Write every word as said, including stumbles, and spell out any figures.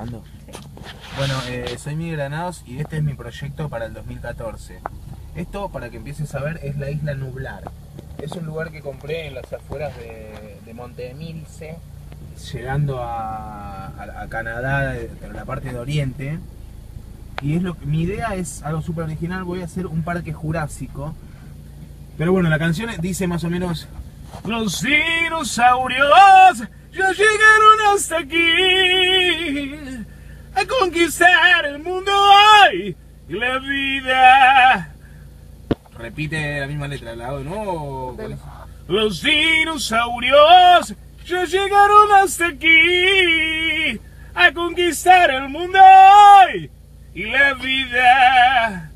¿Grabando? Sí. Bueno, eh, soy Miguel Granados y este es mi proyecto para el dos mil catorce. Esto, para que empieces a ver, es la isla Nublar. Es un lugar que compré en las afueras de, de Montemilce, llegando a, a, a Canadá, en la parte de Oriente. Y es lo que, mi idea es algo súper original. Voy a hacer un parque jurásico. Pero bueno, la canción dice más o menos: los dinosaurios ya llegaron hasta aquí a conquistar el mundo hoy y la vida. Repite la misma letra, la hago de nuevo. Los dinosaurios ya llegaron hasta aquí a conquistar el mundo hoy y la vida.